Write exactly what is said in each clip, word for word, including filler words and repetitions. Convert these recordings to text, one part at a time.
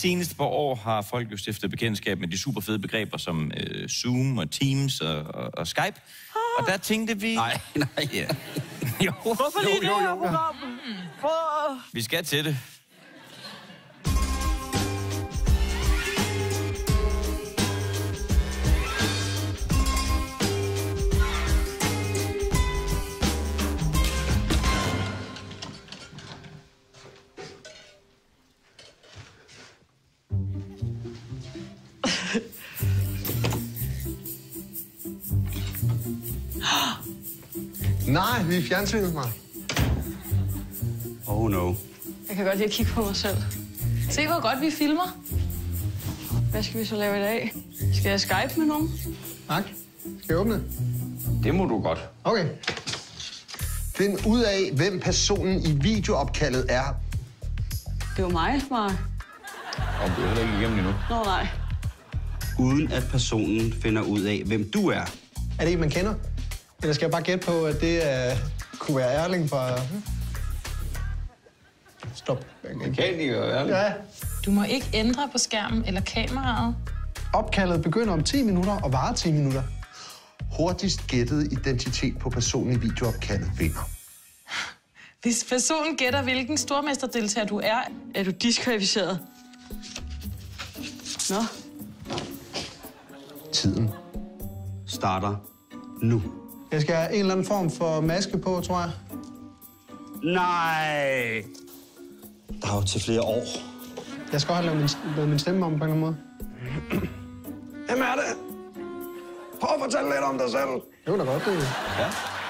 seneste par år har folk jo stiftet bekendtskab med de super fede begreber som øh, Zoom og Teams og, og, og Skype. Ah. Og der tænkte vi... Nej, nej. Ja. jo. Hvorfor lige det her program? Hvor... Vi skal til det. Nej, vi er i fjernsynet, Mark. Oh no. Jeg kan godt lide at kigge på mig selv. Se, hvor godt vi filmer. Hvad skal vi så lave i dag? Skal jeg Skype med nogen? Mark, skal jeg åbne? Det må du godt. Okay. Find ud af, hvem personen i videoopkaldet er. Det var mig, Mark. Og du er heller ikke igennem endnu. Nå, nej. Uden at personen finder ud af, hvem du er. Er det en, man kender? Eller skal jeg bare gætte på, at det uh, kunne være Erling fra... Stop. Mekaniker, Erling. Ja. Du må ikke ændre på skærmen eller kameraet. Opkaldet begynder om ti minutter og varer ti minutter. Hurtigst gættet identitet på personen i videoopkaldet vinder. Hvis personen gætter, hvilken stormesterdeltager du er, Er du diskvalificeret? Nå. Tiden Starter nu. Jeg skal have en eller anden form for maske på, tror jeg. Nej! Der er jo til flere år. Jeg skal også have lavet min, lavet min stemme om på en eller anden måde. Hvem er det? Prøv at fortælle lidt om dig selv. Det var da godt, det. Ja.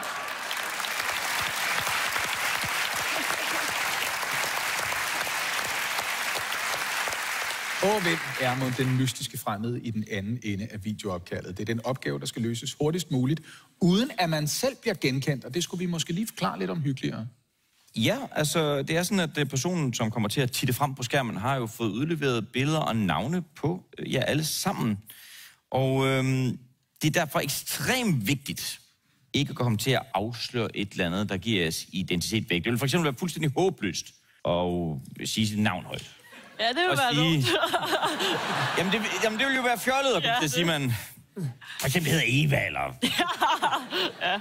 Og hvem er mod den mystiske fremmede i den anden ende af videoopkaldet? Det er den opgave, der skal løses hurtigst muligt, uden at man selv bliver genkendt. Og det skulle vi måske lige forklare lidt om hyggeligere. Ja, altså det er sådan, at personen, som kommer til at titte frem på skærmen, har jo fået udleveret billeder og navne på jer alle sammen. Og øhm, det er derfor ekstremt vigtigt ikke at komme til at afsløre et eller andet, der giver os identitet væk. Det vil for eksempel være fuldstændig håbløst at sige sit navn højt. Ja, det vil være sige... dumt. jamen, det, jamen, det vil jo være fjollet at ja, det siger man... For eksempel hedder Eva, eller... ja.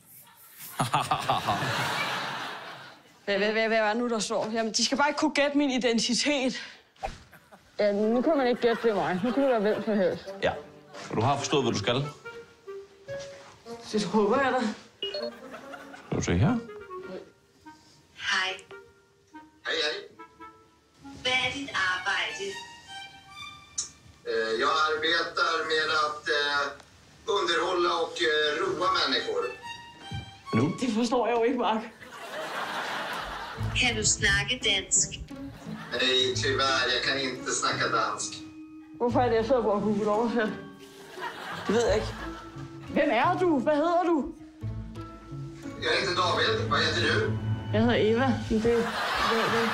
Hvad, hvad, hvad, hvad er nu, der står? Jamen, de skal bare ikke kunne gætte min identitet. Ja, nu kan man ikke gætte det mig. Nu kan det være hvem som helst. Ja, og du har forstået, hvad du skal. Det håber jeg da. Skal du se her? Hej. Hej, hej. Hvad er dit arbejde? Jag arbetar med att underhålla och roa människor. Nu? Det forstår jeg jo ikke, Mark. Kan du snakke dansk? Nej, tyvärr. Jag kan inte snacka dansk. Hvorfor er det, jeg sidder på Google Oversæt? Det ved jeg ikke. Hvem er du? Hvad hedder du? Jag heter David. Vad heter du? Jeg hedder Eva. Det, det, det.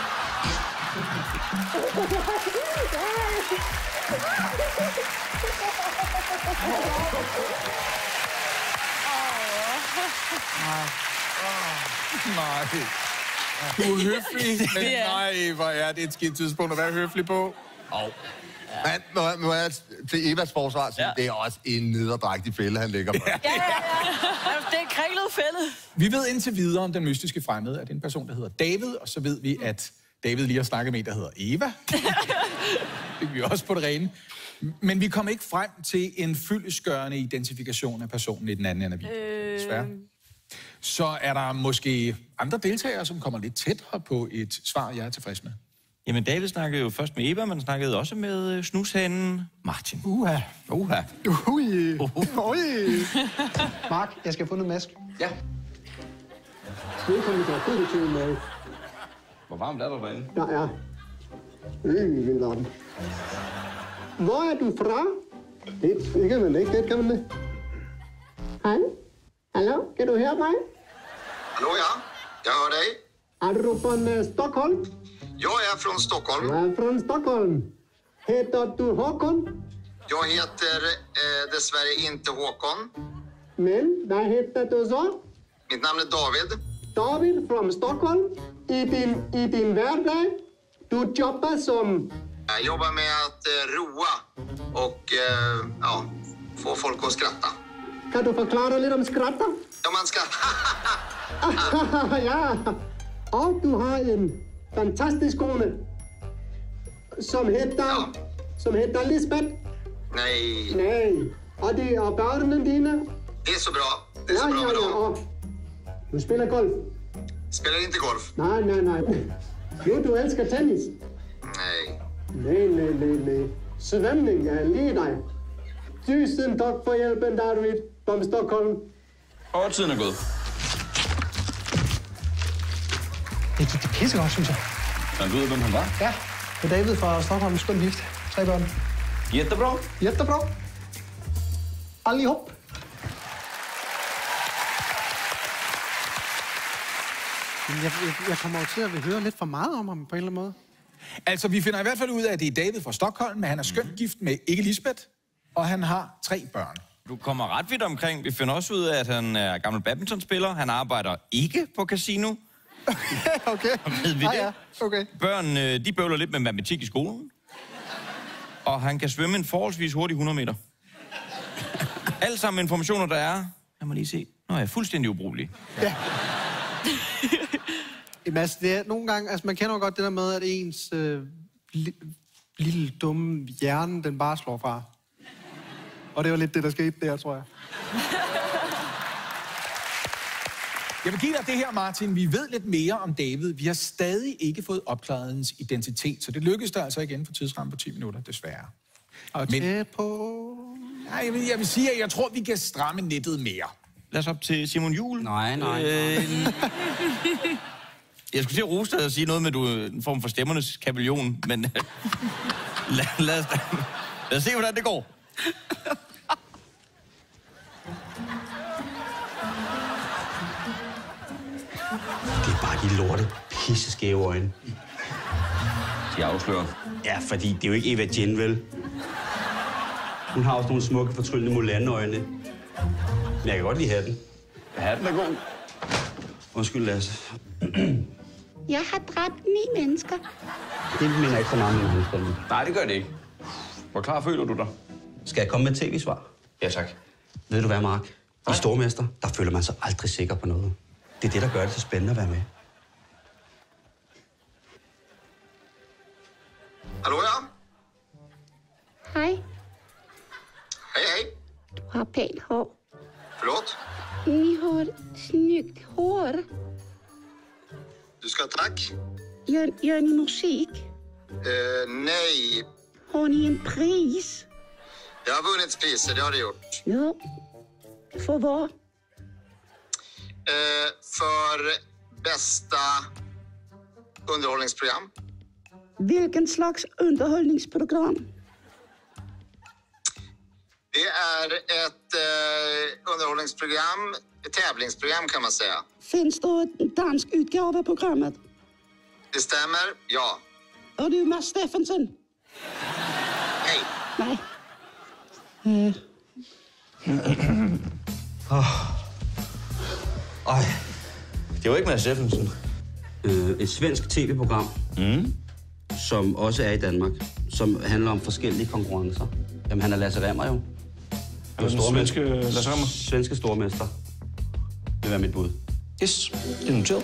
Nej. Du er høflig, men nej, hvor er det et skidt tidspunkt at være høflig på. Oh. Ja. Men må, må jeg til Evas forsvar sige, ja. Det er også en nederdrægtig fælde, han ligger på. Ja, ja, ja. Det er en kringlet fælde. Vi ved indtil videre om den mystiske fremmede, at det er en person, der hedder David, og så ved vi, at David lige har snakket med en, der hedder Eva. Det fik vi også på det rene. Men vi kom ikke frem til en fyldestgørende identifikation af personen i den anden ende af videoen, desværre. Så er der måske andre deltagere, som kommer lidt tættere på et svar, jeg er tilfreds med. Jamen, David snakkede jo først med Eva, men snakkede også med snushanen Martin. Uha. Uha. Ui. Ui. Mark, jeg skal have fundet en maske. Ja. Velkommen til positiv med. Hvor varmt er der derinde? Der er helt varmt. Hvor er du fra? Det, det kan man ikke, det kan man ikke. Hej? Hallo, kan du høre mig? Hallå, ja. Jag hör dig. Er du från uh, Stockholm? Jag är från Stockholm. Jag är från Stockholm. Heter du Håkon? Jag heter eh, dessvärre inte Håkon. Men, vad heter du så? Mitt namn är David. David från Stockholm. I din, i din vardag, du jobbar som... Ja, Jag jobbar med att eh, roa och eh, ja, få folk att skratta. Kan du forklare lidt om skratter? Ja, man ska... Ja, og du har en fantastisk kone, som hedder, Ja. som hedder Lisbeth. Nej, Nej, og det er børnene dine. det är så bra. Det är Ja, så bra ja, med ja, dem. og du spiller golf. Spelar inte golf? Nej, nej, nej. Jo, du elsker tennis. Nej. Nej, nej, nej, nej. Svømning er lige dig. Tusind tak for hjælpen, David, fra Stockholm. Og tiden er gået. Det gik det pissegodt, synes jeg. Han ved, hvem han var. Ja, det er David fra Stockholm. Skøn gift. Tre børn. Jättebra. Jättebra. Allihop. Men jeg, jeg, jeg kommer jo til at høre lidt for meget om ham på en eller anden måde. Altså, vi finder i hvert fald ud af, at det er David fra Stockholm, men han er skønt gift med ikke Lisbeth, og han har tre børn. Du kommer ret vidt omkring. Vi finder også ud af, at han er gammel badmintonspiller. Han arbejder ikke på casino. Okay, okay. Ved vi ah, det? ja, okay. Børn, øh, de bøvler lidt med matematik i skolen. Og han kan svømme en forholdsvis hurtig hundrede meter. Alle sammen informationer, der er... Jeg må lige se. Nå, jeg er fuldstændig ubrugelig. Ja. Jamen, altså, det er nogle gange... Altså, man kender jo godt det der med, at ens øh, li, lille dumme hjerne, den bare slår fra. Og det var lidt det, der skete der, tror jeg. Jeg vil give dig det her, Martin. Vi ved lidt mere om David. Vi har stadig ikke fået opklaret hans identitet, så det lykkedes der altså igen for tidsramme på ti minutter, desværre. Og Men- tæt på... Nej, jeg vil, jeg vil sige, at jeg tror, vi kan stramme nettet mere. Lad os op til Simon Juhl. Nej, nej. Øh, jeg skulle til at rose dig og sige noget med, du er en form for stemmernes kapellion, men øh, lad, lad, os, lad os se, hvordan det går. Det er bare de lorte, pisseskæve øjne. De afslører. Ja, fordi det er jo ikke Eva Jen, vel? Hun har også nogle smukke, fortryllende Mulan-øjne. Men jeg kan godt lide hatten. Hatten er god. Undskyld, Lasse. Jeg har dræbt ni mennesker. Det minder ikke så meget med mennesker. Nej, det gør det ikke. Hvor klar føler du dig? Skal jeg komme med et tv-svar? Ja, tak. Ved du hvad, Mark? I Stormester, der føler man sig aldrig sikker på noget. Det er det, der gør det så spændende at være med. Hallå, ja? Hej, Hej, hej. du har pænt hår. Förlåt? Ni har snyggt hår. Du ska ha tack. Gör, gör ni musik? Eh, nej. Har ni en pris? Det har vunnit priser, det har det gjort. Ja. För vad? Eh, för bästa underhållningsprogram. Vilken slags underhållningsprogram? Det är ett eh, underhållningsprogram, ett tävlingsprogram kan man säga. Finns det en dansk utgave av programmet? Det stämmer, ja. Är du Mads Steffensen? Nej. Nej. Eh, Ej, Det var ikke Mads Steffensen. øh, et svensk tv-program, Mm. som også er i Danmark, som handler om forskellige konkurrencer. Jamen, han er Lasse Remmer jo. Han er den svenske Lasse Remmer. Svenske stormester. Det vil være mit bud. Yes, det er noteret.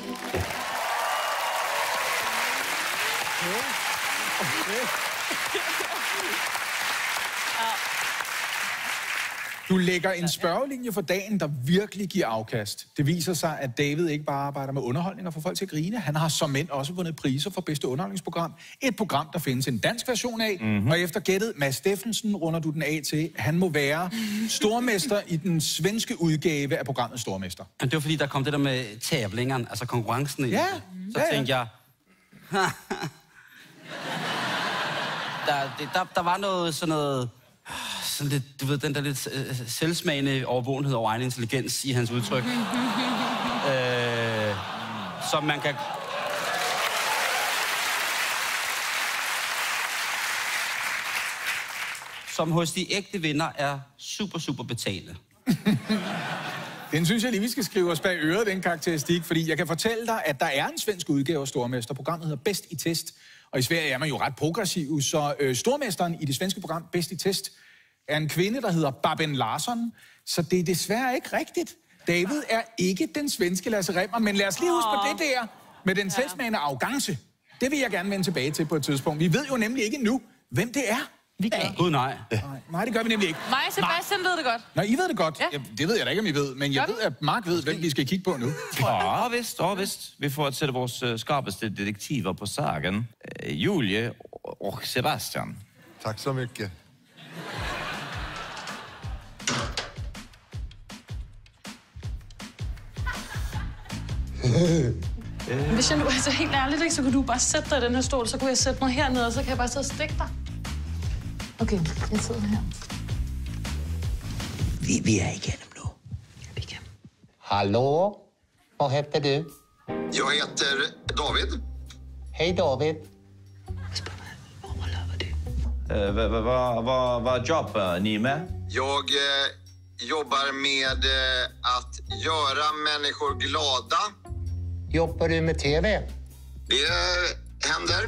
Du lægger en spørgelinje for dagen, der virkelig giver afkast. Det viser sig, at David ikke bare arbejder med underholdning og får folk til at grine. Han har som mænd også vundet priser for bedste underholdningsprogram. Et program, der findes en dansk version af. Mm-hmm. Og efter gættet Mads Steffensen runder du den af til, han må være stormester i den svenske udgave af programmet Stormester. Men det var fordi, der kom det der med tabelingerne, altså konkurrencen i. Ja, Så ja, ja. tænkte jeg... der, det, der, der var noget sådan noget... Sådan lidt, du ved, den der lidt øh, selvsmagende overvågenhed over egen intelligens i hans udtryk. øh, som man kan... Som hos de ægte vinder er super, super betalende. Den synes jeg lige, vi skal skrive os bag øret, den karakteristik, fordi jeg kan fortælle dig, at der er en svensk udgave af Stormester. Programmet hedder Bedst i Test, og i Sverige er man jo ret progressiv, så øh, Stormesteren i det svenske program Bedst i Test er en kvinde, der hedder Babben Larsson, så det er desværre ikke rigtigt. David er ikke den svenske Lasse Rimmer, men lad os lige huske på det der med den selvsmagende arrogance. Det vil jeg gerne vende tilbage til på et tidspunkt. Vi ved jo nemlig ikke nu, hvem det er. Vi gør. Gud, nej. nej. Nej, det gør vi nemlig ikke. Mig og Sebastian ved det godt. Nå, I ved det godt. Ja. Ja, det ved jeg da ikke, om I ved, men jeg ved, at Mark ved, hvem vi skal kigge på nu. Ja, visst, ja, visst. Vi får at sætte vores uh, skarpeste detektiver på sagen. Uh, Julie og Sebastian. Tak så mycket. Hvis jeg nu, altså helt ærligt, ikke, så kunne du bare sætte dig i den her stol, så kunne jeg sætte mig hernede, og så kan jeg bare sidde og stikke dig. Okay, jeg sidder her. Vi, vi er igennem nu. Hallå? Vad heter du? Jag heter David. Hej David. Uh, Vad va, va, va jobbar ni med? Jag eh, jobbar med eh, att göra människor glada. Jobbar du med T V? Det eh, händer.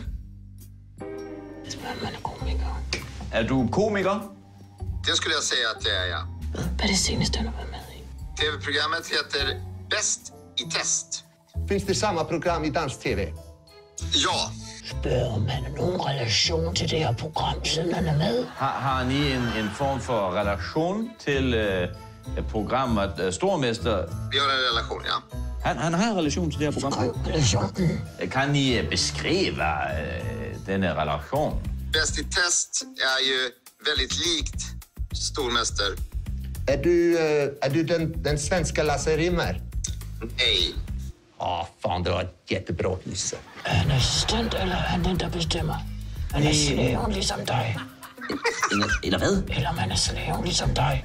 Er du komiker? Det skulle jag säga att det är, ja. Vad är det senaste du har varit med i? T V-programmet heter Bäst i test. Finns det samma program i dans-T V? Ja. Spørger om han har nogen relation til det her program, siden han er med? Har, har ni en, en form for relation til uh, programmet uh, Stormester? Vi har en relation, ja. Han, han har en relation til det her program. Relationen. Kan ni uh, beskrive uh, denne relation? Bäst i test är ju väldigt likt Stormäster. Är du, eh, är du den, den svenska Lasse Rimmer? Nej. Ja, fan, det var ett jättebra gissat. Er han assistent, eller er han den, der bestemmer? Han er slaven ligesom dig. Eller, eller hvad? Eller man er slaven ligesom dig.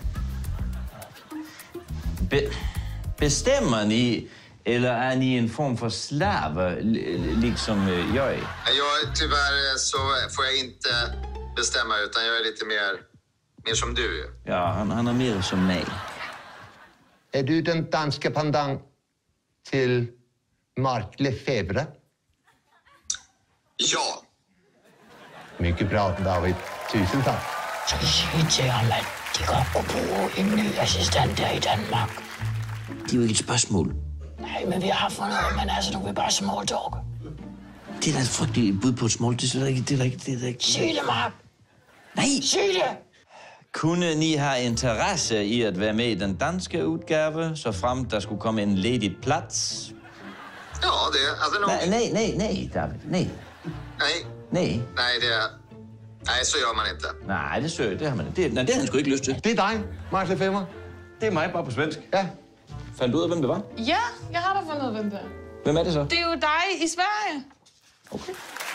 Be, bestemmer ni, eller er ni en form for slave, liksom uh, jag? Jag, tyvärr så får jag inte bestämma, utan jag är lite mer, mer som du. Ja, han, han är mer som mig. Är du den danska pandang till Mark Lefebvre? Ja. Mycket bra, David. Tusind tak. Så sig til ham, at de godt kunne bruge en ny assistent der i Danmark. Det er jo ikke et spørgsmål. Nej, men vi har fundet noget, men altså, nu vil bare small talk. Det er da et frygteligt bud på et small. Det er slet ikke, det er ikke, det er ikke. Sig det, Mark. Nej. Sig det. Kunne ni have interesse i at være med i den danske udgave, så frem der skulle komme en ledig plads? Ja, det alltså nog. Nej, nej, nej, nej, David, nej. Nej. Nej. Nej, det är... Nej, så gör man inte. Nej, det søger, det har man det, nej, det har han sgu ikke lyst til. Det er dig, Mark Lefebvre. Det er mig, bare på svensk. Ja. Fandt du ud af, hvem det var? Ja, jeg har da fundet ud af, hvem det er. Hvem er det så? Det er jo dig i Sverige. Okay.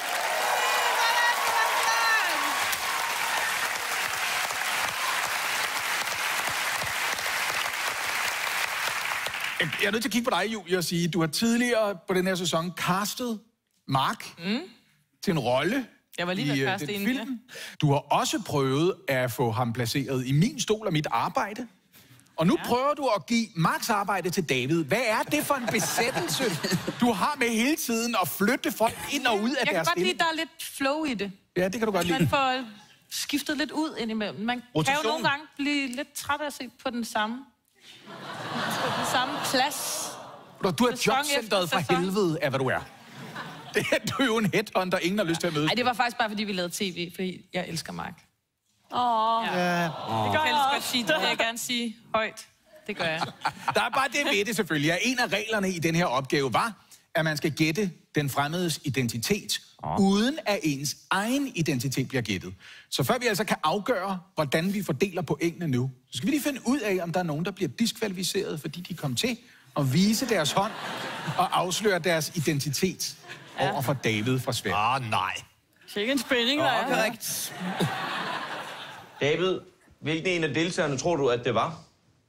Jeg er nødt til at kigge på dig, Julie, og sige, at du har tidligere på den her sæson castet Mark mm. til en rolle Jeg var lige ved i at uh, kaste den en, film. Du har også prøvet at få ham placeret i min stol og mit arbejde. Og nu ja. prøver du at give Marks arbejde til David. Hvad er det for en besættelse, du har med hele tiden at flytte folk ind og ud af jeg deres kan godt lide, stilling? der er lidt flow i det. Ja, det kan du godt lide. Man får skiftet lidt ud indimellem. Man Rotation. kan jo nogle gange blive lidt træt af at se på den samme. På den samme plads. Du er Sæson jobcentret efter fra sæson. helvede, er hvad du er. Det er, du er jo en headhunter, ingen har lyst til at møde. Nej, det var faktisk bare, fordi vi lavede tv, fordi jeg elsker Mark. Åh, Ja. Ja. Det kan jeg ellers godt sige. Det vil jeg gerne sige højt. Det gør jeg. Der er bare det ved det selvfølgelig, at en af reglerne i den her opgave var, at man skal gætte den fremmedes identitet, oh. uden at ens egen identitet bliver gættet. Så før vi altså kan afgøre, hvordan vi fordeler pointene nu, så skal vi lige finde ud af, om der er nogen, der bliver diskvalificeret, fordi de kom til at vise deres hånd og afsløre deres identitet ja. over for David fra Sverige. Ah, nej. Sikke en spænding, der er. Korrekt. David, hvilken en af deltagerne tror du, at det var?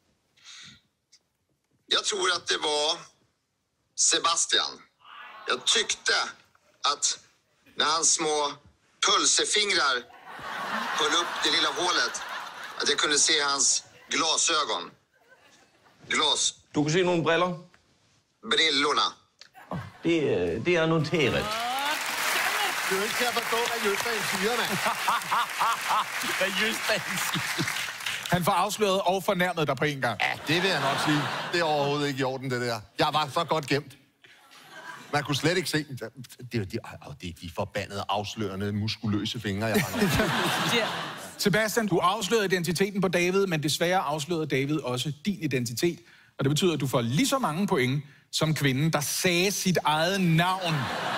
Jag tror att det var Sebastian. Jag tyckte att när hans små pulsefingrar höll upp det lilla hålet, att jag kunde se hans glasögon. Glas. Du kan se nogle briller. Brillorna. Det, øh, det er noteret. Du er ikke til at forstå, hvad Jøsdagen siger, mand. Hvad Jøsdagen siger. Han får afsløret og fornærmet dig på en gang. Ja, det vil jeg nok sige. Det er overhovedet ikke i orden, det der. Jeg var så godt gemt. Man kunne slet ikke se... Det er de, de, det er de forbandede, afslørende, muskuløse fingre, jeg har. Ja. Sebastian, du afslørede identiteten på David, men desværre afslørede David også din identitet. Og det betyder, at du får lige så mange point som kvinden, der sagde sit eget navn.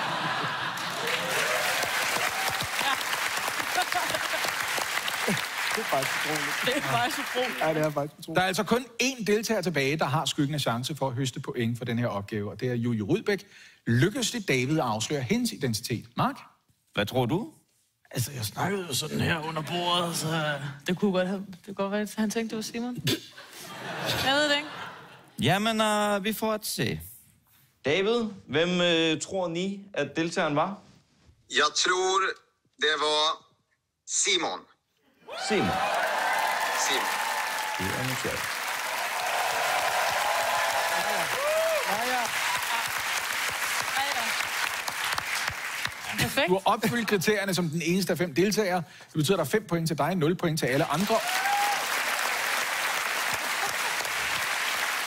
Det er faktisk utroligt. Det er faktisk utroligt. Ja, det er faktisk utroligt. Der er altså kun én deltager tilbage, der har skyggen af chance for at høste point for den her opgave, og det er Julie Rydbæk. Lykkes det David at afsløre hendes identitet? Mark? Hvad tror du? Altså, jeg snakkede jo sådan her under bordet, så det kunne godt have... Det kunne godt være, at han tænkte, det var Simon. Jeg ved det ikke. Jamen, uh, vi får at se. David, hvem øh, tror ni, at deltageren var? Jeg tror, det var Simon. Simon. Simon. Det er noteret. Du har opfyldt kriterierne som den eneste af fem deltagere. Det betyder, at der er fem point til dig, nul point til alle andre.